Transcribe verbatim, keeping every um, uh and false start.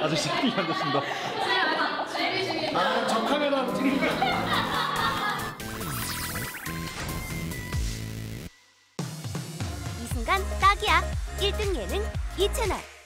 아저씨 이게 안 됐습니다. 아, 저 카메라 찍는 이 순간 딱이야. 일 등 예능 이 채널.